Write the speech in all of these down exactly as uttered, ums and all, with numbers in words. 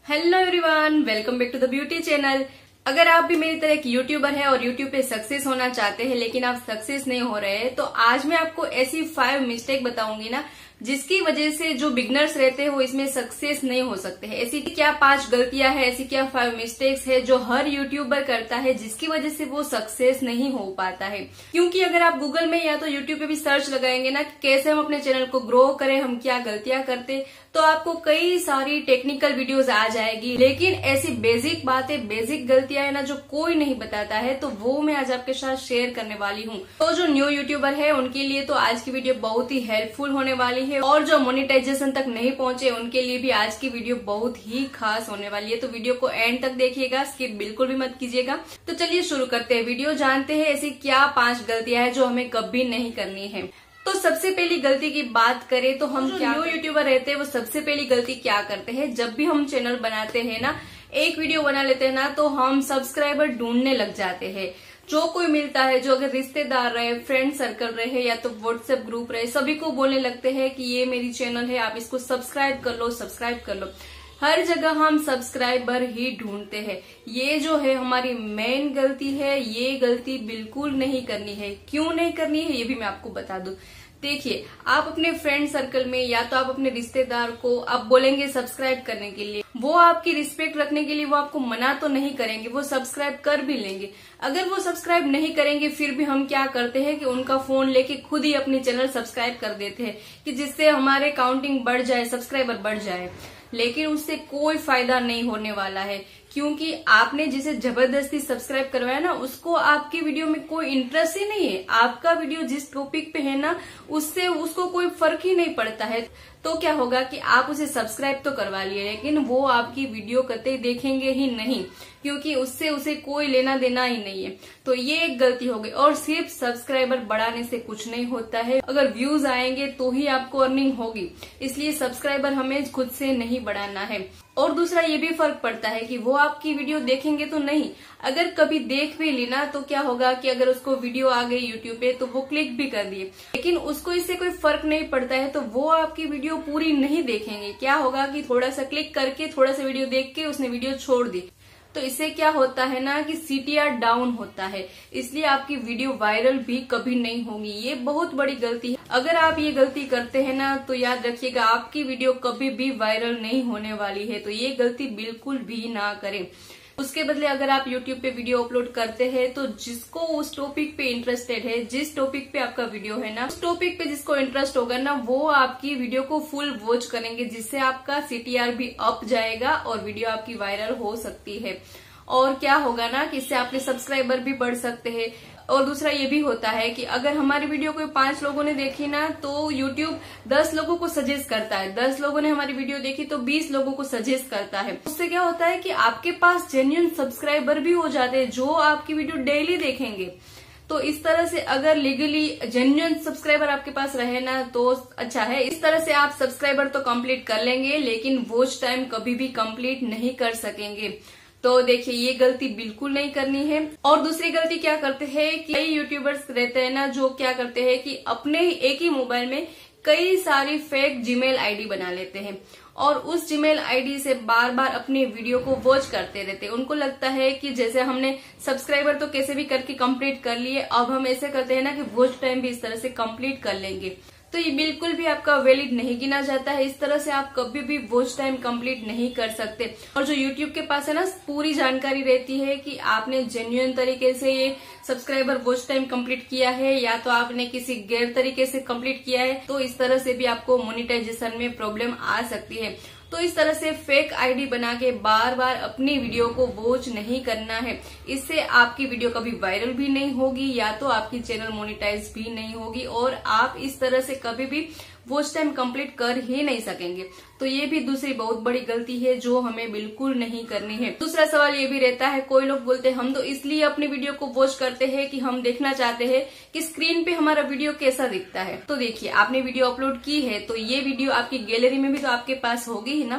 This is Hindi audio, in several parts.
Hello everyone, welcome back to the beauty channel. अगर आप भी मेरी तरह एक यूट्यूबर है और यूट्यूब पे सक्सेस होना चाहते हैं लेकिन आप सक्सेस नहीं हो रहे हैं, तो आज मैं आपको ऐसी फाइव मिस्टेक बताऊंगी ना जिसकी वजह से जो बिगनर्स रहते हैं वो इसमें सक्सेस नहीं हो सकते हैं। ऐसी क्या पांच गलतियां हैं, ऐसी क्या फाइव मिस्टेक्स है जो हर यूट्यूबर करता है जिसकी वजह से वो सक्सेस नहीं हो पाता है। क्योंकि अगर आप गूगल में या तो यूट्यूब पे भी सर्च लगाएंगे ना कि कैसे हम अपने चैनल को ग्रो करें, हम क्या गलतियां करते, तो आपको कई सारी टेक्निकल वीडियोस आ जाएगी। लेकिन ऐसी बेसिक बातें, बेसिक गलतियां है ना जो कोई नहीं बताता है, तो वो मैं आज आपके साथ शेयर करने वाली हूँ। तो जो न्यू यूट्यूबर है उनके लिए तो आज की वीडियो बहुत ही हेल्पफुल होने वाली है, और जो मोनेटाइजेशन तक नहीं पहुंचे उनके लिए भी आज की वीडियो बहुत ही खास होने वाली है। तो वीडियो को एंड तक देखिएगा, स्किप बिल्कुल भी मत कीजिएगा। तो चलिए शुरू करते हैं वीडियो। जानते हैं ऐसी क्या पांच गलतियां हैं जो हमें कभी नहीं करनी है। तो सबसे पहली गलती की बात करें तो हम क्या न्यू यूट्यूबर रहते हैं वो सबसे पहली गलती क्या करते हैं, जब भी हम चैनल बनाते हैं ना, एक वीडियो बना लेते हैं ना, तो हम सब्सक्राइबर ढूंढने लग जाते हैं। जो कोई मिलता है, जो अगर रिश्तेदार रहे, फ्रेंड सर्कल रहे या तो व्हाट्सएप ग्रुप रहे, सभी को बोलने लगते हैं कि ये मेरी चैनल है, आप इसको सब्सक्राइब कर लो, सब्सक्राइब कर लो। हर जगह हम सब्सक्राइबर ही ढूंढते हैं। ये जो है हमारी मेन गलती है, ये गलती बिल्कुल नहीं करनी है। क्यों नहीं करनी है ये भी मैं आपको बता दूं। देखिए, आप अपने फ्रेंड सर्कल में या तो आप अपने रिश्तेदार को आप बोलेंगे सब्सक्राइब करने के लिए, वो आपकी रिस्पेक्ट रखने के लिए वो आपको मना तो नहीं करेंगे, वो सब्सक्राइब कर भी लेंगे। अगर वो सब्सक्राइब नहीं करेंगे फिर भी हम क्या करते हैं कि उनका फोन लेके खुद ही अपनी चैनल सब्सक्राइब कर देते हैं कि जिससे हमारे काउंटिंग बढ़ जाए, सब्सक्राइबर बढ़ जाए। लेकिन उससे कोई फायदा नहीं होने वाला है, क्योंकि आपने जिसे जबरदस्ती सब्सक्राइब करवाया ना, उसको आपकी वीडियो में कोई इंटरेस्ट ही नहीं है। आपका वीडियो जिस टॉपिक पे है ना, उससे उसको कोई फर्क ही नहीं पड़ता है। तो क्या होगा कि आप उसे सब्सक्राइब तो करवा लिए लेकिन वो आपकी वीडियो कतई देखेंगे ही नहीं, क्योंकि उससे उसे कोई लेना देना ही नहीं है। तो ये एक गलती हो गई। और सिर्फ सब्सक्राइबर बढ़ाने से कुछ नहीं होता है, अगर व्यूज आएंगे तो ही आपको अर्निंग होगी। इसलिए सब्सक्राइबर हमें खुद से नहीं बढ़ाना है। और दूसरा ये भी फर्क पड़ता है कि वो आपकी वीडियो देखेंगे तो नहीं, अगर कभी देख भी ली ना तो क्या होगा कि अगर उसको वीडियो आ गई यूट्यूब पे तो वो क्लिक भी कर दिए, लेकिन उसको इससे कोई फर्क नहीं पड़ता है, तो वो आपकी वीडियो पूरी नहीं देखेंगे। क्या होगा कि थोड़ा सा क्लिक करके, थोड़ा सा वीडियो देख के उसने वीडियो छोड़ दी। तो इससे क्या होता है ना कि सीटीआर डाउन होता है, इसलिए आपकी वीडियो वायरल भी कभी नहीं होगी। ये बहुत बड़ी गलती है। अगर आप ये गलती करते हैं ना तो याद रखिएगा आपकी वीडियो कभी भी वायरल नहीं होने वाली है। तो ये गलती बिल्कुल भी ना करें। उसके बदले अगर आप YouTube पे वीडियो अपलोड करते हैं तो जिसको उस टॉपिक पे इंटरेस्टेड है, जिस टॉपिक पे आपका वीडियो है ना, उस टॉपिक पे जिसको इंटरेस्ट होगा ना, वो आपकी वीडियो को फुल वॉच करेंगे, जिससे आपका सीटीआर भी अप जाएगा और वीडियो आपकी वायरल हो सकती है। और क्या होगा ना कि इससे आपके सब्सक्राइबर भी बढ़ सकते हैं। और दूसरा ये भी होता है कि अगर हमारी वीडियो कोई पांच लोगों ने देखी ना, तो यूट्यूब दस लोगों को सजेस्ट करता है। दस लोगों ने हमारी वीडियो देखी तो बीस लोगों को सजेस्ट करता है। उससे क्या होता है कि आपके पास जेन्युइन सब्सक्राइबर भी हो जाते हैं जो आपकी वीडियो डेली देखेंगे। तो इस तरह से अगर लीगली जेन्युइन सब्सक्राइबर आपके पास रहे ना तो अच्छा है। इस तरह से आप सब्सक्राइबर तो कंप्लीट कर लेंगे लेकिन वॉच टाइम कभी भी कंप्लीट नहीं कर सकेंगे। तो देखिए, ये गलती बिल्कुल नहीं करनी है। और दूसरी गलती क्या करते हैं कि कई यूट्यूबर्स रहते हैं ना जो क्या करते हैं कि अपने ही एक ही मोबाइल में कई सारी फेक जीमेल आईडी बना लेते हैं और उस जीमेल आईडी से बार बार अपनी वीडियो को वॉच करते रहते हैं। उनको लगता है कि जैसे हमने सब्सक्राइबर तो कैसे भी करके कंप्लीट कर लिए, अब हम ऐसे करते हैं ना कि वॉच टाइम भी इस तरह से कंप्लीट कर लेंगे। तो ये बिल्कुल भी आपका वैलिड नहीं गिना जाता है। इस तरह से आप कभी भी वॉच टाइम कंप्लीट नहीं कर सकते। और जो यूट्यूब के पास है ना, पूरी जानकारी रहती है कि आपने जेन्युइन तरीके से ये सब्सक्राइबर वॉच टाइम कंप्लीट किया है या तो आपने किसी गैर तरीके से कंप्लीट किया है, तो इस तरह से भी आपको मोनेटाइजेशन में प्रॉब्लम आ सकती है। तो इस तरह से फेक आईडी बना के बार बार अपनी वीडियो को वॉच नहीं करना है। इससे आपकी वीडियो कभी वायरल भी नहीं होगी या तो आपकी चैनल मोनेटाइज भी नहीं होगी और आप इस तरह से कभी भी वॉच टाइम कंप्लीट कर ही नहीं सकेंगे। तो ये भी दूसरी बहुत बड़ी गलती है जो हमें बिल्कुल नहीं करनी है। दूसरा सवाल ये भी रहता है, कोई लोग बोलते हैं हम तो इसलिए अपनी वीडियो को वॉच करते हैं कि हम देखना चाहते हैं कि स्क्रीन पे हमारा वीडियो कैसा दिखता है। तो देखिए, आपने वीडियो अपलोड की है तो ये वीडियो आपकी गैलरी में भी तो आपके पास होगी ही ना।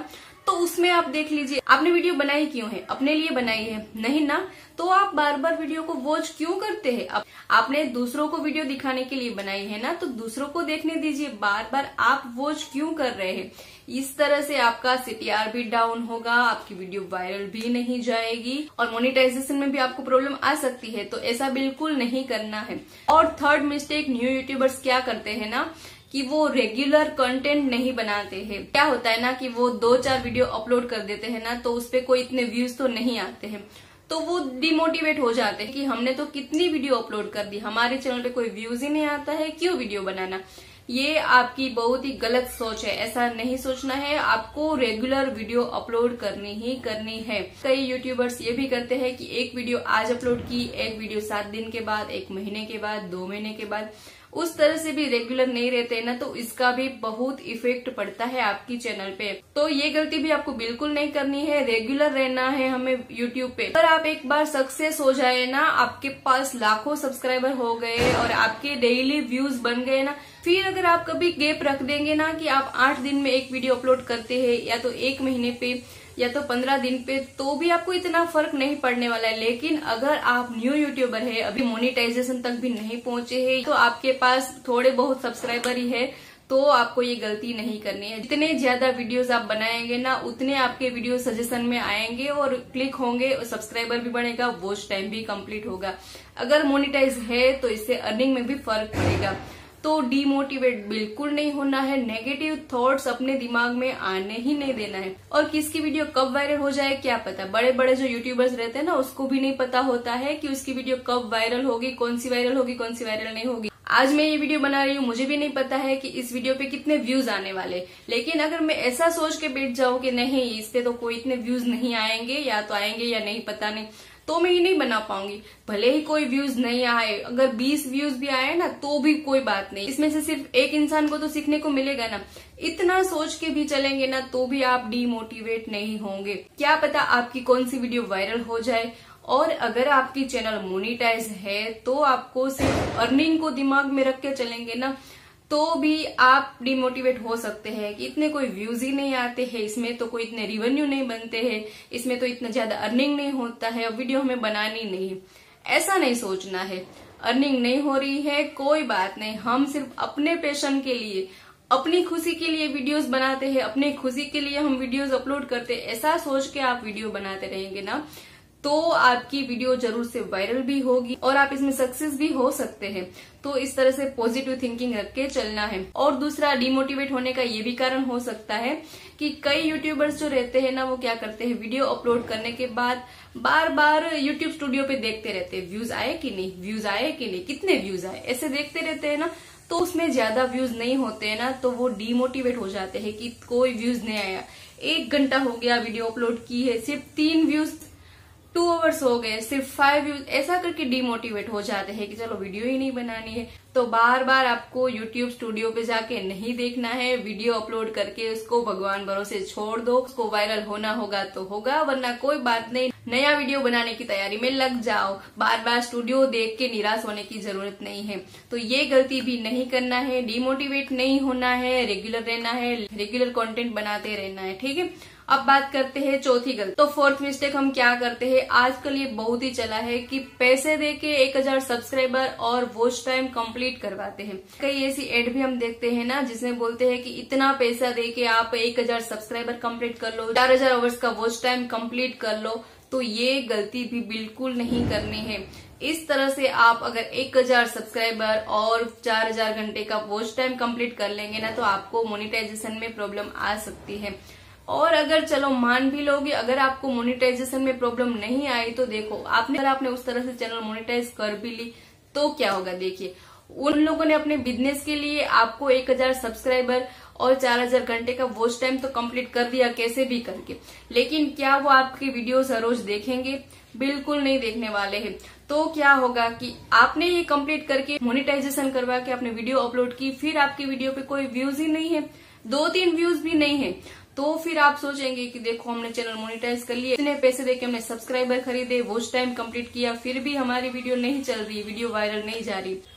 तो उसमें आप देख लीजिए आपने वीडियो बनाई क्यों है, अपने लिए बनाई है नहीं ना, तो आप बार बार वीडियो को वॉच क्यों करते हैं। आप, आपने दूसरों को वीडियो दिखाने के लिए बनाई है ना, तो दूसरों को देखने दीजिए, बार बार आप वॉच क्यों कर रहे हैं। इस तरह से आपका सीटीआर भी डाउन होगा, आपकी वीडियो वायरल भी नहीं जाएगी और मोनेटाइजेशन में भी आपको प्रॉब्लम आ सकती है। तो ऐसा बिल्कुल नहीं करना है। और थर्ड मिस्टेक न्यू यूट्यूबर्स क्या करते हैं ना कि वो रेगुलर कंटेंट नहीं बनाते हैं। क्या होता है ना कि वो दो चार वीडियो अपलोड कर देते हैं ना, तो उसपे कोई इतने व्यूज तो नहीं आते हैं, तो वो डिमोटिवेट हो जाते हैं कि हमने तो कितनी वीडियो अपलोड कर दी, हमारे चैनल पे कोई व्यूज ही नहीं आता है, क्यों वीडियो बनाना। ये आपकी बहुत ही गलत सोच है, ऐसा नहीं सोचना है। आपको रेगुलर वीडियो अपलोड करनी ही करनी है। कई यूट्यूबर्स ये भी करते हैं कि एक वीडियो आज अपलोड की, एक वीडियो सात दिन के बाद, एक महीने के बाद, दो महीने के बाद, उस तरह से भी रेगुलर नहीं रहते ना, तो इसका भी बहुत इफेक्ट पड़ता है आपकी चैनल पे। तो ये गलती भी आपको बिल्कुल नहीं करनी है, रेगुलर रहना है हमें यूट्यूब पे। अगर आप एक बार सक्सेस हो जाए ना, आपके पास लाखों सब्सक्राइबर हो गए और आपके डेली व्यूज बन गए ना, फिर अगर आप कभी गैप रख देंगे ना कि आप आठ दिन में एक वीडियो अपलोड करते हैं या तो एक महीने पे या तो पंद्रह दिन पे, तो भी आपको इतना फर्क नहीं पड़ने वाला है। लेकिन अगर आप न्यू यूट्यूबर है, अभी मोनेटाइजेशन तक भी नहीं पहुंचे हैं, तो आपके पास थोड़े बहुत सब्सक्राइबर ही है, तो आपको ये गलती नहीं करनी है। जितने ज्यादा वीडियोस आप बनाएंगे ना, उतने आपके वीडियो सजेशन में आएंगे और क्लिक होंगे, सब्सक्राइबर भी बढ़ेगा, वॉच टाइम भी कंप्लीट होगा। अगर मोनेटाइज है तो इससे अर्निंग में भी फर्क पड़ेगा। तो डीमोटिवेट बिल्कुल नहीं होना है, नेगेटिव थॉट्स अपने दिमाग में आने ही नहीं देना है। और किसकी वीडियो कब वायरल हो जाए क्या पता। बड़े बड़े जो यूट्यूबर्स रहते हैं ना, उसको भी नहीं पता होता है कि उसकी वीडियो कब वायरल होगी, कौन सी वायरल होगी, कौन सी वायरल नहीं होगी। आज मैं ये वीडियो बना रही हूँ, मुझे भी नहीं पता है कि इस वीडियो पे कितने व्यूज आने वाले, लेकिन अगर मैं ऐसा सोच के बैठ जाऊं कि नहीं इस पे तो कोई इतने व्यूज नहीं आएंगे, या तो आएंगे या नहीं पता नहीं, तो मैं ये नहीं बना पाऊंगी। भले ही कोई व्यूज नहीं आए, अगर बीस व्यूज भी आए ना तो भी कोई बात नहीं, इसमें से सिर्फ एक इंसान को तो सीखने को मिलेगा ना। इतना सोच के भी चलेंगे ना तो भी आप डीमोटिवेट नहीं होंगे। क्या पता आपकी कौन सी वीडियो वायरल हो जाए। और अगर आपकी चैनल मोनेटाइज है तो आपको सिर्फ अर्निंग को दिमाग में रख के चलेंगे ना, तो भी आप डिमोटिवेट हो सकते हैं कि इतने कोई व्यूज ही नहीं आते हैं, इसमें तो कोई इतने रिवेन्यू नहीं बनते हैं, इसमें तो इतना ज्यादा अर्निंग नहीं होता है और वीडियो हमें बनानी नहीं है। ऐसा नहीं सोचना है। अर्निंग नहीं हो रही है कोई बात नहीं, हम सिर्फ अपने पैशन के लिए, अपनी खुशी के लिए वीडियोस बनाते हैं, अपनी खुशी के लिए हम वीडियोस अपलोड करते हैं। ऐसा सोच के आप वीडियो बनाते रहेंगे ना, तो आपकी वीडियो जरूर से वायरल भी होगी और आप इसमें सक्सेस भी हो सकते हैं। तो इस तरह से पॉजिटिव थिंकिंग रख के चलना है। और दूसरा, डिमोटिवेट होने का ये भी कारण हो सकता है कि कई यूट्यूबर्स जो रहते हैं ना, वो क्या करते हैं, वीडियो अपलोड करने के बाद बार बार यूट्यूब स्टूडियो पे देखते रहते हैं, व्यूज आए कि नहीं, व्यूज आए कि नहीं, कितने व्यूज आए, ऐसे देखते रहते हैं ना। तो उसमें ज्यादा व्यूज नहीं होते हैं ना, तो वो डिमोटिवेट हो जाते हैं कि कोई व्यूज नहीं आया, एक घंटा हो गया वीडियो अपलोड की है, सिर्फ तीन व्यूज, टू आवर्स हो गए, सिर्फ फाइव व्यूज, ऐसा करके डिमोटिवेट हो जाते हैं कि चलो वीडियो ही नहीं बनानी है। तो बार बार आपको यूट्यूब स्टूडियो पे जाके नहीं देखना है, वीडियो अपलोड करके उसको भगवान भरोसे छोड़ दो। उसको वायरल होना होगा तो होगा, वरना कोई बात नहीं, नया वीडियो बनाने की तैयारी में लग जाओ। बार बार स्टूडियो देख के निराश होने की जरूरत नहीं है। तो ये गलती भी नहीं करना है, डिमोटिवेट नहीं होना है, रेगुलर रहना है, रेगुलर कंटेंट बनाते रहना है, ठीक है। अब बात करते हैं चौथी गलती। तो फोर्थ मिस्टेक हम क्या करते हैं, आजकल ये बहुत ही चला है कि पैसे देके एक हजार सब्सक्राइबर और वॉच टाइम कंप्लीट करवाते हैं। कई ऐसी एड भी हम देखते हैं ना, जिसमें बोलते हैं कि इतना पैसा देके आप एक हजार सब्सक्राइबर कंप्लीट कर लो, चार हजार आवर्स का वॉच टाइम कंप्लीट कर लो। तो ये गलती भी बिल्कुल नहीं करनी है। इस तरह से आप अगर एक हजार सब्सक्राइबर और चार हजार घंटे का वॉच टाइम कंप्लीट कर लेंगे ना, तो आपको मोनेटाइजेशन में प्रॉब्लम आ सकती है। और अगर चलो मान भी लोगे, अगर आपको मोनेटाइजेशन में प्रॉब्लम नहीं आई, तो देखो आपने अगर आपने उस तरह से चैनल मोनेटाइज कर भी ली तो क्या होगा। देखिए, उन लोगों ने अपने बिजनेस के लिए आपको एक हजार सब्सक्राइबर और चार हजार घंटे का वॉच टाइम तो कंप्लीट कर दिया, कैसे भी करके, लेकिन क्या वो आपकी वीडियोस हर रोज देखेंगे? बिल्कुल नहीं देखने वाले हैं। तो क्या होगा कि आपने ये कंप्लीट करके मोनेटाइजेशन करवा के आपने वीडियो अपलोड की, फिर आपकी वीडियो पे कोई व्यूज ही नहीं है, दो तीन व्यूज भी नहीं है, तो फिर आप सोचेंगे कि देखो हमने चैनल मोनेटाइज कर लिया, इतने पैसे देके हमने सब्सक्राइबर खरीदे, वॉच टाइम कंप्लीट किया, फिर भी हमारी वीडियो नहीं चल रही, वीडियो वायरल नहीं जा रही।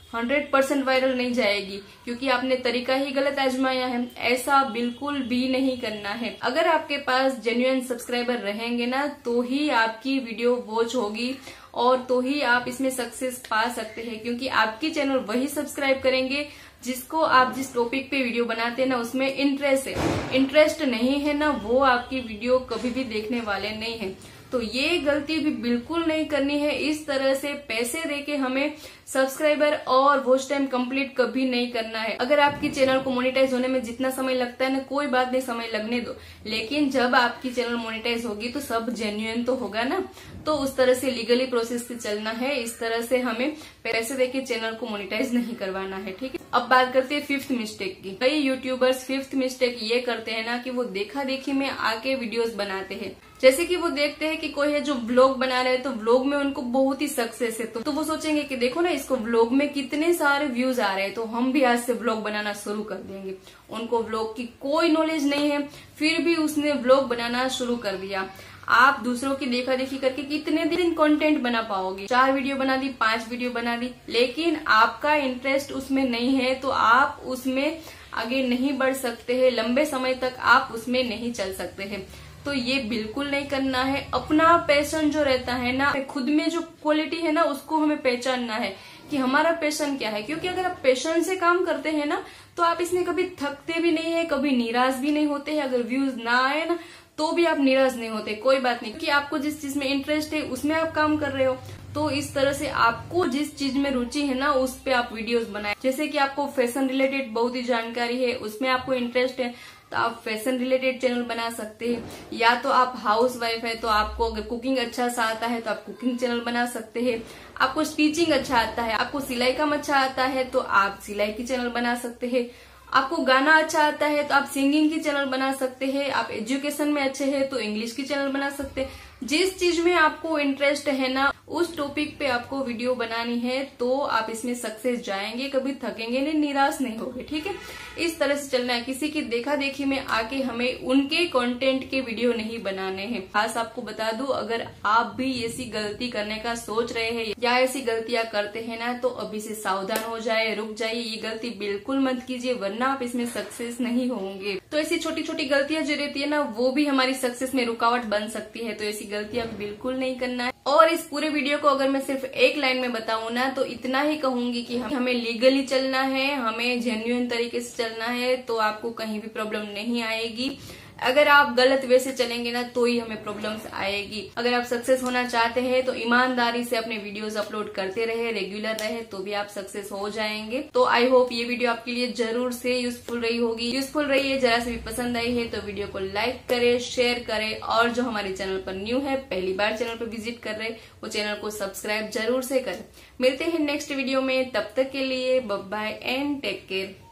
हंड्रेड परसेंट वायरल नहीं जाएगी क्योंकि आपने तरीका ही गलत आजमाया है। ऐसा बिल्कुल भी नहीं करना है। अगर आपके पास जेन्युइन सब्सक्राइबर रहेंगे ना तो ही आपकी वीडियो वॉच होगी और तो ही आप इसमें सक्सेस पा सकते हैं, क्योंकि आपकी चैनल वही सब्सक्राइब करेंगे जिसको आप जिस टॉपिक पे वीडियो बनाते हैं ना उसमें इंटरेस्ट है। इंटरेस्ट नहीं है ना वो आपकी वीडियो कभी भी देखने वाले नहीं है। तो ये गलती भी बिल्कुल नहीं करनी है। इस तरह से पैसे देके हमें सब्सक्राइबर और वॉच टाइम कंप्लीट कभी नहीं करना है। अगर आपकी चैनल को मोनेटाइज होने में जितना समय लगता है ना, कोई बात नहीं, समय लगने दो, लेकिन जब आपकी चैनल मोनेटाइज होगी तो सब जेन्युइन तो होगा ना। तो उस तरह से लीगली प्रोसेस से चलना है। इस तरह से हमें पैसे देके चैनल को मोनेटाइज नहीं करवाना है, ठीक है। अब बात करते हैं फिफ्थ मिस्टेक की। कई यूट्यूबर्स फिफ्थ मिस्टेक ये करते हैं ना कि वो देखा देखी में आके वीडियोस बनाते हैं। जैसे कि वो देखते हैं कि कोई है जो व्लॉग बना रहे हैं तो व्लॉग में उनको बहुत ही सक्सेस है, तो, तो वो सोचेंगे कि देखो ना इसको व्लॉग में कितने सारे व्यूज आ रहे हैं, तो हम भी आज से व्लॉग बनाना शुरू कर देंगे। उनको व्लॉग की कोई नॉलेज नहीं है, फिर भी उसने व्लॉग बनाना शुरू कर दिया। आप दूसरों की देखा देखी करके कितने दिन कंटेंट बना पाओगे? चार वीडियो बना दी, पांच वीडियो बना दी, लेकिन आपका इंटरेस्ट उसमें नहीं है तो आप उसमें आगे नहीं बढ़ सकते हैं। लंबे समय तक आप उसमें नहीं चल सकते हैं। तो ये बिल्कुल नहीं करना है। अपना पैशन जो रहता है ना, खुद में जो क्वालिटी है ना उसको हमें पहचानना है कि हमारा पैशन क्या है। क्योंकि अगर आप पैशन से काम करते हैं ना तो आप इसमें कभी थकते भी नहीं है, कभी निराश भी नहीं होते हैं। अगर व्यूज ना आए ना तो भी आप निराश नहीं होते, कोई बात नहीं, क्योंकि आपको जिस चीज में इंटरेस्ट है उसमें आप काम कर रहे हो। तो इस तरह से आपको जिस चीज में रुचि है ना उस पे आप वीडियोस बनाएं। जैसे कि आपको फैशन रिलेटेड बहुत ही जानकारी है, उसमें आपको इंटरेस्ट है तो आप फैशन रिलेटेड चैनल बना सकते हैं। या तो आप हाउस वाइफ है तो आपको अगर कुकिंग अच्छा सा आता है तो आप कुकिंग चैनल बना सकते हैं। आपको स्टिचिंग अच्छा आता है, आपको सिलाई काम अच्छा आता है तो आप सिलाई की चैनल बना सकते हैं। आपको गाना अच्छा आता है तो आप सिंगिंग की चैनल बना सकते हैं। आप एजुकेशन में अच्छे हैं तो इंग्लिश की चैनल बना सकते हैं। जिस चीज में आपको इंटरेस्ट है ना उस टॉपिक पे आपको वीडियो बनानी है तो आप इसमें सक्सेस जाएंगे, कभी थकेंगे नहीं, निराश नहीं होगे, ठीक है। इस तरह से चलना है। किसी की देखा देखी में आके हमें उनके कंटेंट के वीडियो नहीं बनाने हैं। खास आपको बता दूं, अगर आप भी ऐसी गलती करने का सोच रहे हैं या ऐसी गलतियां करते हैं ना तो अभी से सावधान हो जाए, रुक जाइए। ये गलती बिल्कुल मत कीजिए वरना आप इसमें सक्सेस नहीं होंगे। तो ऐसी छोटी छोटी गलतियां जो रहती है ना वो भी हमारी सक्सेस में रुकावट बन सकती है। तो ऐसी गलतियां बिल्कुल नहीं करना है। और इस पूरे वीडियो को अगर मैं सिर्फ एक लाइन में बताऊं ना तो इतना ही कहूंगी कि हमें लीगली चलना है, हमें जेन्युइन तरीके से चलना है तो आपको कहीं भी प्रॉब्लम नहीं आएगी। अगर आप गलत वे से चलेंगे ना तो ही हमें प्रॉब्लम्स आएगी। अगर आप सक्सेस होना चाहते हैं तो ईमानदारी से अपने वीडियोस अपलोड करते रहे, रेगुलर रहे तो भी आप सक्सेस हो जाएंगे। तो आई होप ये वीडियो आपके लिए जरूर से यूजफुल रही होगी। यूजफुल रही है, जरा से भी पसंद आई है तो वीडियो को लाइक करे, शेयर करे और जो हमारे चैनल पर न्यू है, पहली बार चैनल पर विजिट कर रहे, वो चैनल को सब्सक्राइब जरूर से करें। मिलते हैं नेक्स्ट वीडियो में, तब तक के लिए bye bye and take care.